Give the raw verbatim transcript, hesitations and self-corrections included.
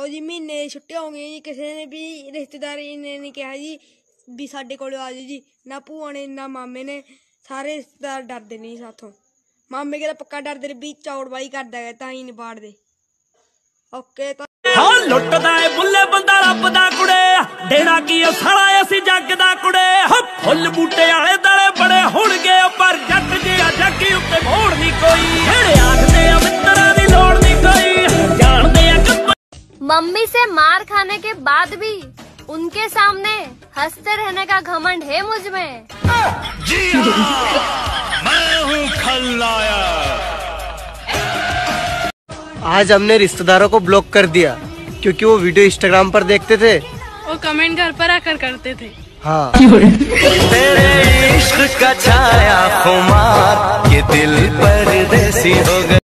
ਲਓ ਜੀ ਮਹੀਨੇ ਛੁੱਟੀਆਂ ਹੋ ਗਈਆਂ ਜੀ। ਕਿਸੇ ਨੇ ਵੀ ਰਿਸ਼ਤੇਦਾਰੀ ਨੇ ਨਹੀਂ ਕਿਹਾ ਜੀ ਵੀ ਸਾਡੇ ਕੋਲ ਆ ਜਾਓ ਜੀ, ਨਾ ਭੂਆ ਨੇ ਨਾ ਮਾਮੇ ਨੇ। ਸਾਰੇ ਰਿਸ਼ਤੇਦਾਰ ਡਰਦੇ ਨਹੀਂ ਸਾਥੋਂ। ਮਾਮੇ ਕੇ ਤਾਂ ਪੱਕਾ ਡਰਦੇ ਨੇ ਵੀ ਚੌੜਬਾਈ ਕਰਦਾ ਹੈ ਤਾਂ ਹੀ ਨਹੀਂ ਬਾੜਦੇ। ਓਕੇ ਤਾਂ ਹਾਂ ਲੁੱਟਦਾ ਏ ਬੁੱਲੇ ਬੰਦਾ ਰੱਬ ਦਾ ਕੁੜੇ, ਦੇਣਾ ਕੀ ਉਹ ਸਾਲਾ ਅਸੀਂ ਜੱਗ ਦਾ ਕੁੜੇ। ਹਾਂ ਫੁੱਲ ਬੂਟੇ ਵਾਲੇ ਦਲੇ ਬੜੇ ਹੋਣਗੇ ਪਰ ਜੱਟ ਜਿਹਾ ਜੱਗੀ ਉੱਤੇ ਮੋੜ ਨਹੀਂ ਕੋਈ। ਜਿਹੜੇ ਆਖਦੇ ਆ ਮਿੱਤਰਾਂ ਦੀ ਲੋੜ ਨਹੀਂ ਕੋਈ, ਜਾਣਦੇ ਆ ਕਿ मम्मी से मार खाने के बाद भी उनके सामने हंसते रहने का घमंड है मुझ में। जी हाँ, मैं हूँ खलनायक। आज हमने रिश्तेदारों को ब्लॉक कर दिया क्योंकि वो वीडियो इंस्टाग्राम पर देखते थे और कमेंट घर पर आकर करते थे। हाँ तेरे इश्क का छाया खुमार ये दिल परदेसी हो गया।